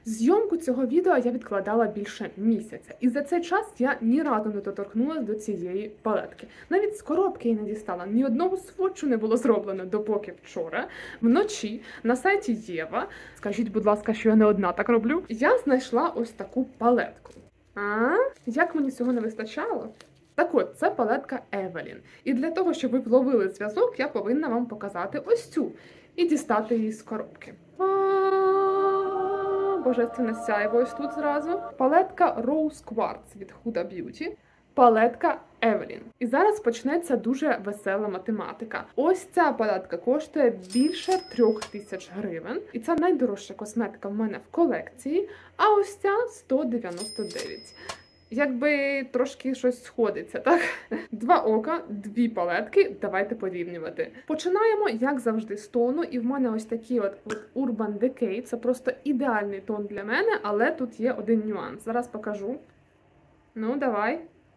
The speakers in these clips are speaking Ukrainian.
Зйомку цього відео я відкладала більше місяця, і за цей час я ні разу не доторкнулася до цієї палетки. Навіть з коробки її не дістала, ні одного сводчу не було зроблено, допоки вчора, вночі, на сайті Єва, скажіть, будь ласка, що я не одна так роблю, я знайшла ось таку палетку. Як мені цього не вистачало? Так от, це палетка Евелін. І для того, щоб ви вловили зв'язок, я повинна вам показати ось цю і дістати її з коробки. Божественне сяйво ось тут зразу. Палетка Rose Quartz від Huda Beauty. Палетка Евелін. І зараз почнеться дуже весела математика. Ось ця палетка коштує більше 3000 гривень. І це найдорожча косметика в мене в колекції. А ось ця 199. Якби трошки щось сходиться, так? Два ока, дві палетки, давайте порівнювати. Починаємо, як завжди, з тону, і в мене ось такий от Urban Decay, це просто ідеальний тон для мене, але тут є один нюанс. Зараз покажу. Ну, давай.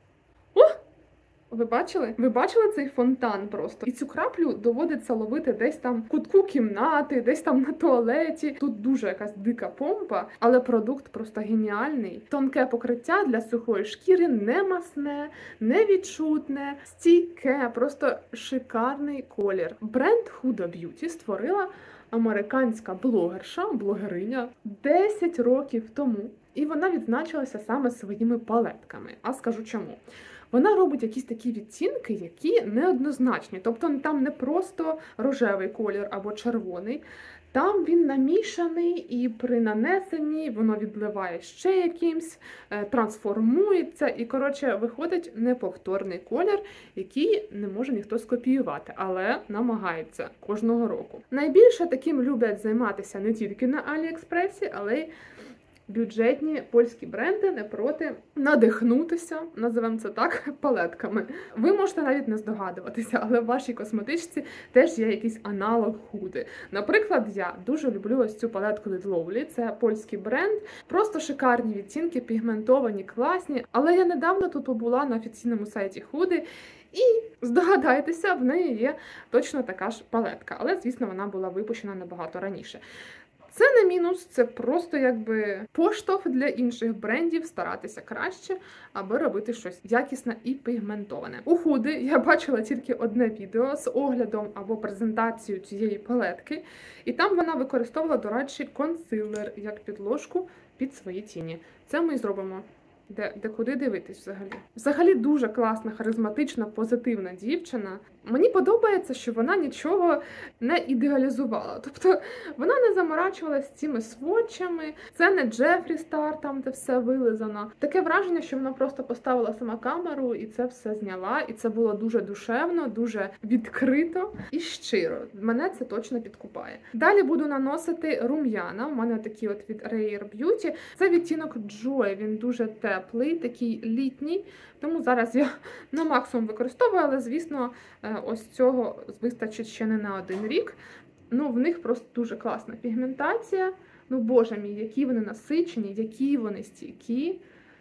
Ви бачили? Ви бачили цей фонтан просто? І цю краплю доводиться ловити десь там в кутку кімнати, десь там на туалеті. Тут дуже якась дика помпа, але продукт просто геніальний. Тонке покриття для сухої шкіри, не масне, невідчутне, стійке, просто шикарний колір. Бренд Huda Beauty створила американська блогериня 10 років тому. І вона відзначилася саме своїми палетками. А скажу чому. Вона робить якісь такі відтінки, які неоднозначні. Тобто там не просто рожевий колір або червоний. Там він намішаний і при нанесенні воно відливає ще якимсь, трансформується. І, коротше, виходить неповторний колір, який не може ніхто скопіювати, але намагається кожного року. Найбільше таким люблять займатися не тільки на Аліекспресі, але й бюджетні польські бренди не проти надихнутися, називаємо це так, палетками. Ви можете навіть не здогадуватися, але в вашій косметичці теж є якийсь аналог Hudy. Наприклад, я дуже люблю ось цю палетку від Lovely, це польський бренд, просто шикарні відтінки, пігментовані, класні. Але я недавно тут побула на офіційному сайті Hudy, і здогадайтеся, в неї є точно така ж палетка, але, звісно, вона була випущена набагато раніше. Це не мінус, це просто якби поштовх для інших брендів старатися краще, аби робити щось якісне і пігментоване. У Hudy я бачила тільки одне відео з оглядом або презентацією цієї палетки, і там вона використовувала, до речі, консилер як підложку під свої тіні. Це ми і зробимо. Де куди дивитись взагалі? Взагалі дуже класна, харизматична, позитивна дівчина. Мені подобається, що вона нічого не ідеалізувала. Тобто вона не заморачувалася цими сводчами. Це не Джефрі Стар, там де все вилизано. Таке враження, що вона просто поставила сама камеру і це все зняла. І це було дуже душевно, дуже відкрито і щиро. Мене це точно підкупає. Далі буду наносити рум'яна. У мене такі от від Rare Beauty. Це відтінок Joy, він дуже теплий, такий літній. Тому зараз я на максимум використовую, але, звісно, ось цього вистачить ще не на один рік. Ну, в них просто дуже класна пігментація. Ну, боже мій, які вони насичені, які вони стійкі.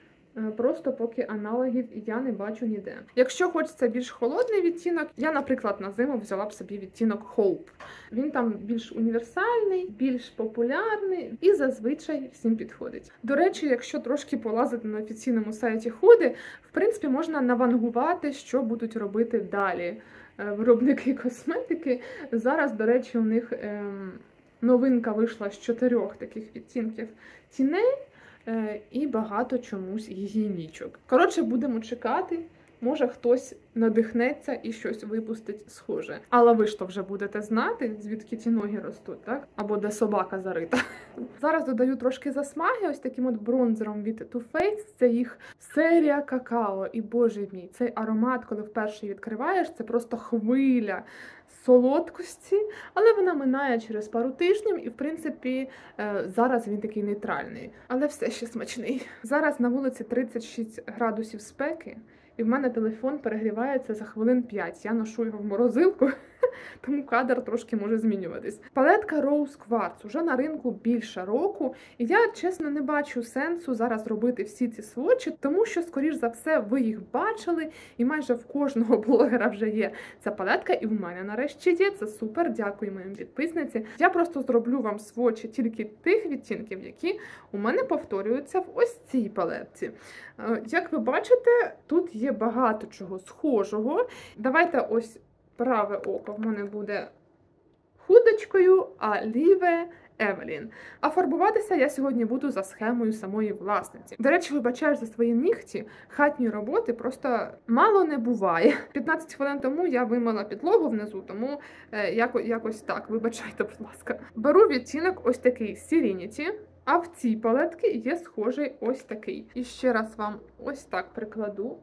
Просто поки аналогів я не бачу ніде. Якщо хочеться більш холодний відтінок, я, наприклад, на зиму взяла б собі відтінок Hope. Він там більш універсальний, більш популярний і зазвичай всім підходить. До речі, якщо трошки полазити на офіційному сайті Hudy, в принципі, можна навангувати, що будуть робити далі виробники косметики. Зараз, до речі, у них новинка вийшла з 4 таких відтінків тіней, і багато чомусь гігієнічок. Коротше, будемо чекати. Може, хтось надихнеться і щось випустить схоже. Але ви ж то вже будете знати, звідки ці ноги ростуть, так? Або де собака зарита. Зараз додаю трошки засмаги, ось таким от бронзером від Too Faced. Це їх серія какао. І, боже мій, цей аромат, коли вперше відкриваєш, це просто хвиля солодкості, але вона минає через пару тижнів і, в принципі, зараз він такий нейтральний. Але все ще смачний. Зараз на вулиці 36 градусів спеки, і в мене телефон перегрівається за хвилин 5. Я ношу його в морозилку, тому кадр трошки може змінюватись. Палетка Rose Quartz уже на ринку більше року, і я, чесно, не бачу сенсу зараз робити всі ці сводчі, тому що, скоріш за все, ви їх бачили, і майже в кожного блогера вже є ця палетка, і в мене нарешті є. Це супер, дякую моїм підписниці. Я просто зроблю вам сводчі тільки тих відтінків, які у мене повторюються в ось цій палетці. Як ви бачите, тут є багато чого схожого. Давайте ось праве око в мене буде худочкою, а ліве Евелін. А фарбуватися я сьогодні буду за схемою самої власниці. До речі, вибачаю за свої нігті, хатньої роботи просто мало не буває. 15 хвилин тому я вимила підлогу внизу, тому якось так, вибачайте, будь ласка. Беру відтінок ось такий Serenity, а в цій палетці є схожий ось такий. І ще раз вам ось так прикладу.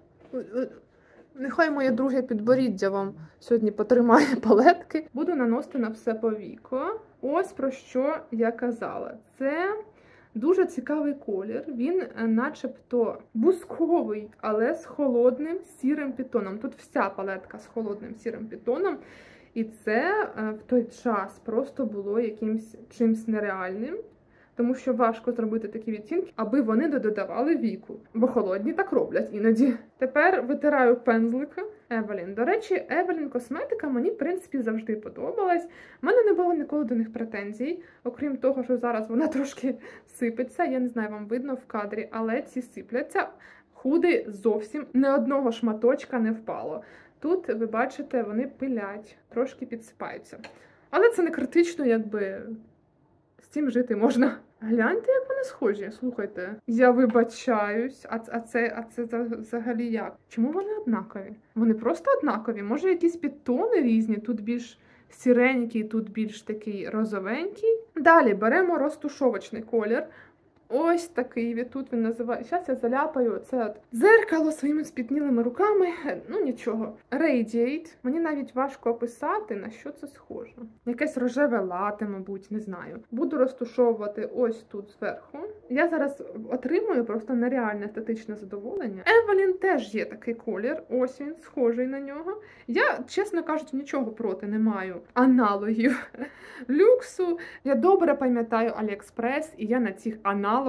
Нехай моє друге підборіддя вам сьогодні потримає палетки. Буду наносити на все повіко. Ось про що я казала. Це дуже цікавий колір. Він начебто бусковий, але з холодним сірим підтоном. Тут вся палетка з холодним сірим підтоном. І це в той час просто було якимсь чимсь нереальним. Тому що важко зробити такі відтінки, аби вони додавали віку. Бо холодні так роблять іноді. Тепер витираю пензлика Евелін. До речі, Евелін косметика мені, в принципі, завжди подобалась. У мене не було ніколи до них претензій. Окрім того, що зараз вона трошки сипеться. Я не знаю, вам видно в кадрі, але ці сипляться. Худи зовсім не одного шматочка не впало. Тут, ви бачите, вони пилять, трошки підсипаються. Але це не критично, якби... З цим жити можна. Гляньте, як вони схожі. Слухайте, я вибачаюсь. А це взагалі як? Чому вони однакові? Вони просто однакові. Може, якісь підтони різні? Тут більш сіренький, тут більш такий розовенький. Далі беремо розтушовочний колір. Ось такий тут він називає. Зараз я заляпаю це от дзеркало своїми спітнілими руками. Ну нічого. Radiate. Мені навіть важко описати, на що це схоже. Якесь рожеве лате, мабуть, не знаю. Буду розтушовувати ось тут зверху. Я зараз отримую просто нереальне естетичне задоволення. Евелін теж є такий колір. Ось він, схожий на нього. Я, чесно кажучи, нічого проти не маю аналогів люксу. Я добре пам'ятаю Аліекспрес, і я на цих аналогах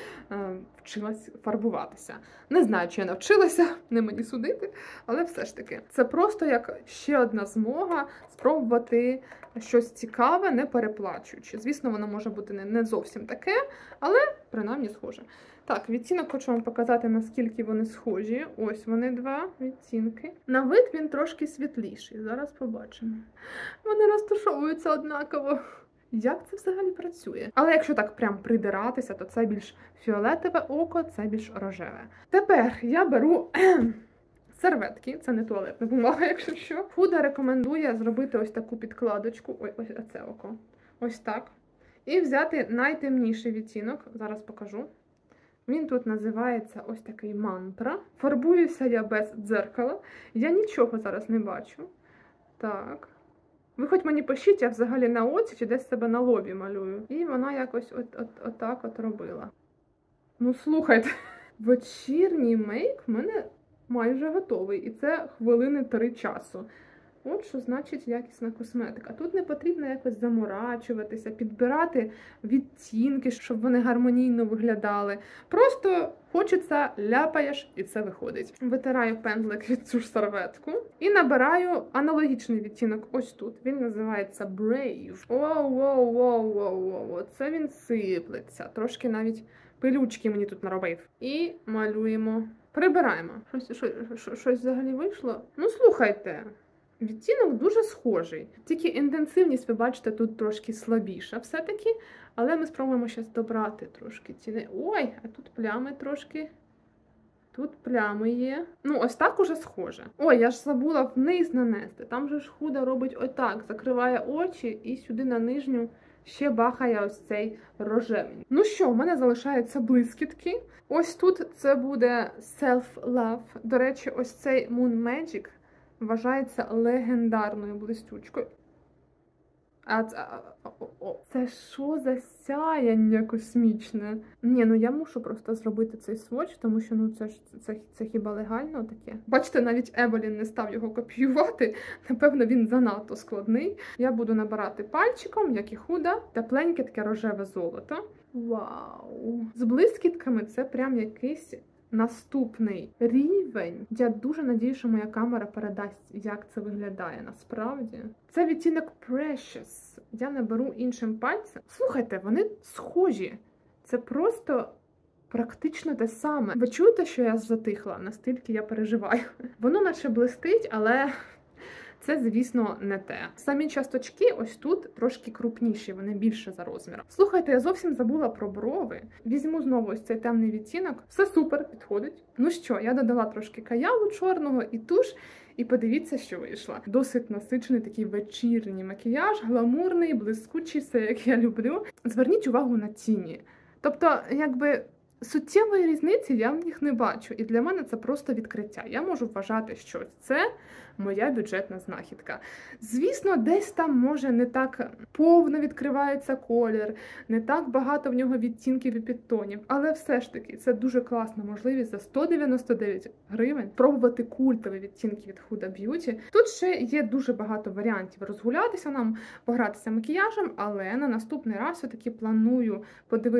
вчилась фарбуватися. Не знаю, чи я навчилася, не мені судити, але все ж таки. Це просто як ще одна змога спробувати щось цікаве, не переплачуючи. Звісно, воно може бути не зовсім таке, але принаймні схоже. Так, відтінок хочу вам показати, наскільки вони схожі. Ось вони два відтінки. На вид він трошки світліший. Зараз побачимо. Вони розташовуються однаково. Як це взагалі працює? Але якщо так прям придиратися, то це більш фіолетове око, це більш рожеве. Тепер я беру серветки, це не туалетна бумага, якщо що. Худа рекомендує зробити ось таку підкладочку, ось це око, ось так. І взяти найтемніший відтінок, зараз покажу. Він тут називається ось такий мантра. Фарбуюся я без дзеркала, я нічого зараз не бачу. Так. Ви хоч мені пишіть, я взагалі на оці чи десь себе на лобі малюю. І вона якось отак от робила. Ну, слухайте, вечірній мейк в мене майже готовий. І це хвилини 3 часу. От що значить якісна косметика. Тут не потрібно якось заморачуватися, підбирати відтінки, щоб вони гармонійно виглядали. Просто хочеться, ляпаєш, і це виходить. Витираю пензлик від цю ж серветку і набираю аналогічний відтінок ось тут. Він називається Brave. Воу, це він сиплеться. Трошки навіть пилючки мені тут наробив. І малюємо. Прибираємо. Щось взагалі вийшло? Ну, слухайте. Відтінок дуже схожий, тільки інтенсивність, ви бачите, тут трошки слабіша все-таки, але ми спробуємо зараз добрати трошки ціни. Ой, а тут плями трошки, тут плями є. Ну, ось так уже схоже. Ой, я ж забула вниз нанести, там же ж Худа робить отак, закриває очі і сюди на нижню ще бахає ось цей рожевий. Ну що, в мене залишаються блискітки. Ось тут це буде Self Love. До речі, ось цей Moon Magic вважається легендарною блистючкою. Це що за сяяння космічне? Ні, ну я мушу просто зробити цей сводч, тому що ну це хіба легально таке? Бачите, навіть Евелін не став його копіювати. Напевно, він занадто складний. Я буду набирати пальчиком, як і Худа, тепленьке таке рожеве золото. Вау! З блискітками це прям якийсь наступний рівень. Я дуже надію, що моя камера передасть, як це виглядає насправді. Це відтінок Precious. Я наберу іншим пальцем. Слухайте, вони схожі. Це просто практично те саме. Ви чуєте, що я затихла? Настільки я переживаю. Воно наче блистить, але це, звісно, не те. Самі часточки ось тут трошки крупніші, вони більше за розміром. Слухайте, я зовсім забула про брови. Візьму знову ось цей темний відтінок. Все супер, підходить. Ну що, я додала трошки каялу чорного і туш. І подивіться, що вийшло. Досить насичений такий вечірній макіяж, гламурний, блискучий, все як я люблю. Зверніть увагу на тіні. Тобто, якби суттєвої різниці я в них не бачу. І для мене це просто відкриття. Я можу вважати, що це моя бюджетна знахідка. Звісно, десь там, може, не так повно відкривається колір, не так багато в нього відтінків і підтонів, але все ж таки, це дуже класна можливість за 199 гривень пробувати культові відтінки від Huda Beauty. Тут ще є дуже багато варіантів розгулятися нам, погратися макіяжем, але на наступний раз все-таки планую подивитися